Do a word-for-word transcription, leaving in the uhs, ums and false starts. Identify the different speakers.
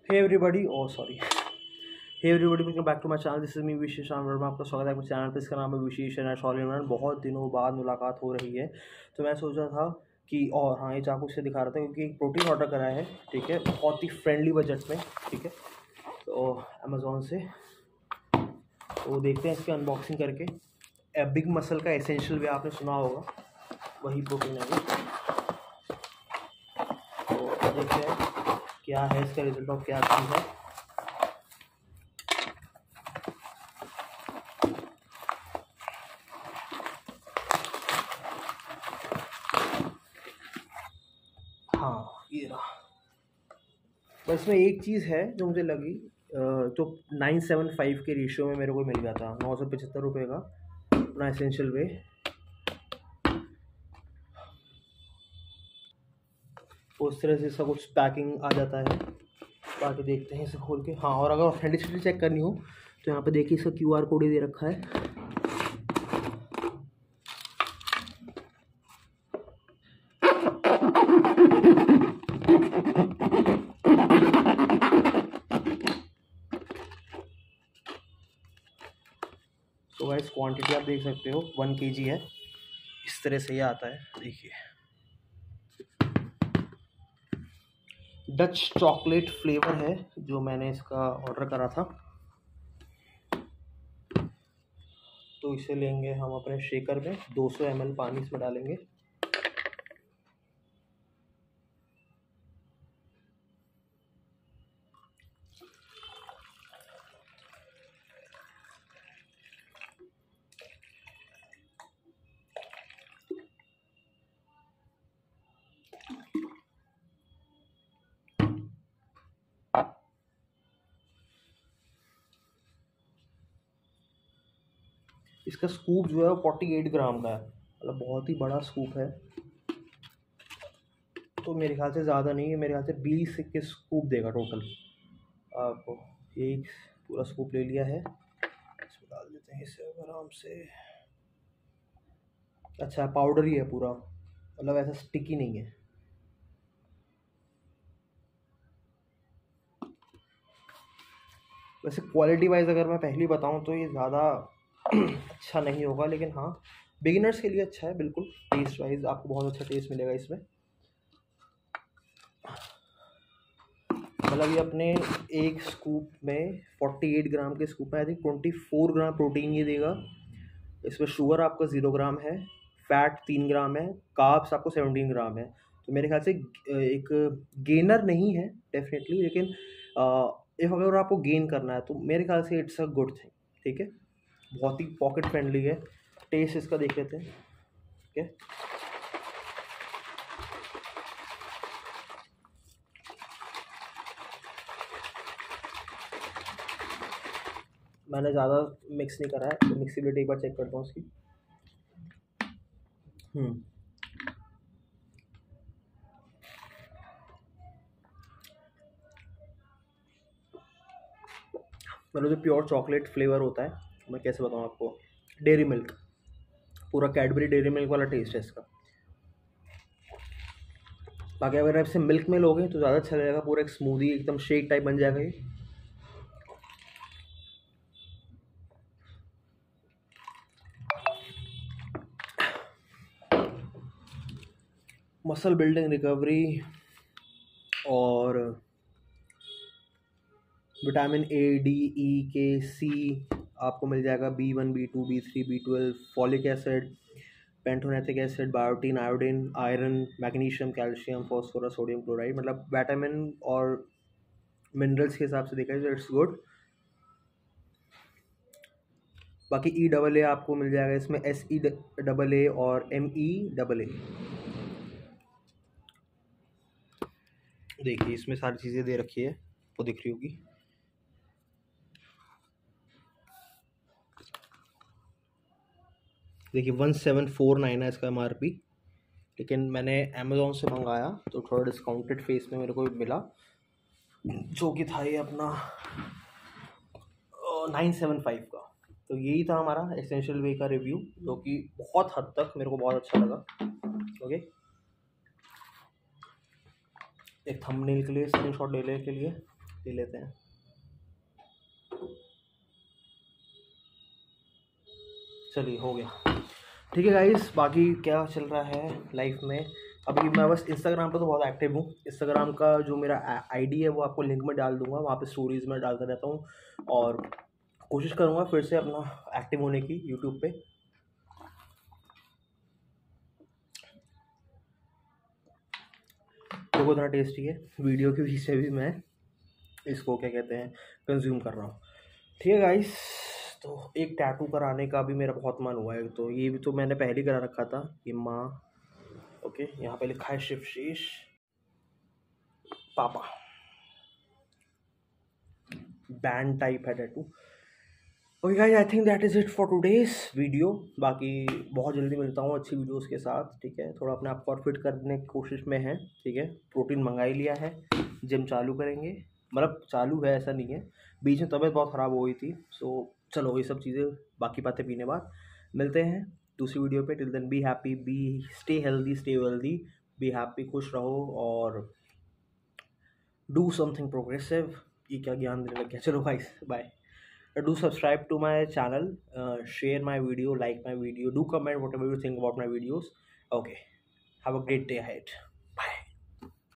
Speaker 1: Hey everybody oh sorry hey everybody welcome back to my channel. This is me Vishesh Verma. आपका स्वागत है अपने channel पे। इसका नाम है विशेष एंड बहुत दिनों बाद मुलाकात हो रही है, तो मैं सोचा था कि और हाँ ये चाकू से दिखा रहा था क्योंकि एक प्रोटीन ऑर्डर करा है, ठीक है, बहुत ही फ्रेंडली बजट में, ठीक है, तो अमेज़ोन से। तो देखते हैं इसकी अनबॉक्सिंग करके। बिग मसल का एसेंशियल वे आपने सुना होगा, वही प्रोटीन है ये। तो देखते हैं क्या है इसका रिजल्ट और क्या चीज़ है। हाँ ये रहा। बस इसमें एक चीज़ है जो मुझे लगी, जो नाइन सेवन फाइव के रेशियो में मेरे को मिल गया था, नौ सौ पचहत्तर रुपये का अपना एसेंशियल वे। उस तरह से इसका कुछ पैकिंग आ जाता है। बाकी देखते हैं इसे खोल के। हाँ, और अगर ऑथेंटिसिटी चेक करनी हो तो यहाँ पे देखिए इसका क्यू आर कोड ही दे रखा है। तो गाइस क्वांटिटी आप देख सकते हो वन केजी है। इस तरह से ये आता है, देखिए डच चॉकलेट फ्लेवर है जो मैंने इसका ऑर्डर करा था। तो इसे लेंगे हम अपने शेकर में, दो सौ एम एल पानी इसमें डालेंगे। इसका स्कूप जो है वो फोर्टी एट ग्राम का है, मतलब बहुत ही बड़ा स्कूप है। तो मेरे ख्याल से ज़्यादा नहीं है, मेरे ख्याल से बीस के स्कूप देगा टोटल आपको। एक पूरा स्कूप ले लिया है, इसमें डाल देते हैं इसे आराम से। अच्छा पाउडर ही है पूरा, मतलब ऐसा स्टिकी नहीं है। वैसे क्वालिटी वाइज अगर मैं पहली बताऊं तो ये ज़्यादा अच्छा नहीं होगा, लेकिन हाँ बिगिनर्स के लिए अच्छा है बिल्कुल। टेस्ट वाइज आपको बहुत अच्छा टेस्ट मिलेगा इसमें। मतलब ये अपने एक स्कूप में अड़तालीस ग्राम के स्कूप में आई थिंक चौबीस ग्राम प्रोटीन ये देगा। इसमें शुगर आपका ज़ीरो ग्राम है, फैट तीन ग्राम है, कार्ब्स आपको सत्रह ग्राम है। तो मेरे ख्याल से एक गेनर नहीं है डेफिनेटली, लेकिन इफ अगर आपको गेन करना है तो मेरे ख्याल से इट्स अ गुड थिंग, ठीक है। बहुत ही पॉकेट फ्रेंडली है। टेस्ट इसका देख लेते हैं, ठीक है। मैंने ज़्यादा मिक्स नहीं करा है, तो मिक्सिबिलिटी एक बार चेक करता हूँ उसकी। हम्म मतलब जो प्योर चॉकलेट फ्लेवर होता है, मैं कैसे बताऊँ आपको, डेयरी मिल्क, पूरा कैडबरी डेयरी मिल्क वाला टेस्ट है इसका। बाकी अगर आप इसे मिल्क में लोगे तो ज़्यादा अच्छा लगेगा, पूरा एक स्मूदी एकदम शेक टाइप बन जाएगा ये। मसल बिल्डिंग, रिकवरी और vitamin A, D, E, K, C आपको मिल जाएगा, B one, B two, B three, B twelve, folic acid, pantothenic acid, biotin, iodine, iron, magnesium, calcium, phosphorus, sodium chloride. मतलब vitamin और minerals के हिसाब से देखा जाए इट्स गुड। बाकी ई डबल ए आपको मिल जाएगा इसमें, एस ई डबल ए और एम ई डबल ए। देखिए इसमें सारी चीज़ें दे रखी है, वो दिख रही होगी। देखिए वन सेवन फोर नाइन है इसका एम आर पी, लेकिन मैंने अमेज़ोन से मंगाया तो थोड़ा डिस्काउंटेड फेस में मेरे को मिला, जो कि था ये अपना नाइन सेवन फाइव का। तो यही था हमारा एसेंशियल वे का रिव्यू, जो कि बहुत हद तक मेरे को बहुत अच्छा लगा। ओके, एक थंबनेल के लिए, स्क्रीनशॉट लेने के लिए ले लेते हैं। चलिए हो गया, ठीक है गाइस। बाकी क्या चल रहा है लाइफ में अभी, मैं बस इंस्टाग्राम पर तो बहुत एक्टिव हूँ। इंस्टाग्राम का जो मेरा आईडी है वो आपको लिंक में डाल दूंगा, वहाँ पे स्टोरीज में डालता रहता हूँ और कोशिश करूँगा फिर से अपना एक्टिव होने की यूट्यूब पे। देखो इतना टेस्टी है, वीडियो के बीच से भी मैं इसको क्या कहते हैं कंज्यूम कर रहा हूँ। ठीक है गाइस, तो एक टैटू कराने का भी मेरा बहुत मन हुआ है, तो ये भी तो मैंने पहले करा रखा था, ये माँ। ओके, यहाँ पे लिखा है शिवशेष पापा, बैंड टाइप है tattoo. Okay guys, I think that is it for today's video. बाकी बहुत जल्दी मिलता हूँ अच्छी वीडियोस के साथ, ठीक है। थोड़ा अपने आप को और फिट करने की कोशिश में है, ठीक है। प्रोटीन मंगा ही लिया है, जिम चालू करेंगे, मतलब चालू है ऐसा नहीं है, बीच में तबीयत बहुत ख़राब हो गई थी। सो चलो ये सब चीज़ें बाकी बातें पीने बाद मिलते हैं दूसरी वीडियो पे। Till then be happy, be stay healthy, stay wealthy, be happy, खुश रहो और डू समथिंग प्रोग्रेसिव। ये क्या ज्ञान देने लग गया। चलो guys bye. Do subscribe to my channel, uh, share my video, like my video, do comment whatever you think about my videos. Okay, have a great day ahead.